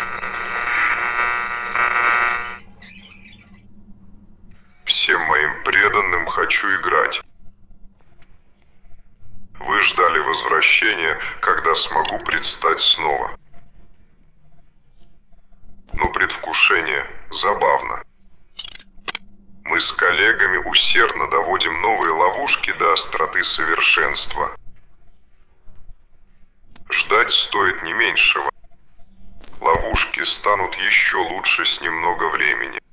Всем моим преданным хочу играть. Вы ждали возвращения, когда смогу предстать снова. Но предвкушение забавно. Мы с коллегами усердно доводим новые ловушки до остроты совершенства. Ждать стоит не меньшего. Ловушки станут еще лучше с немного времени.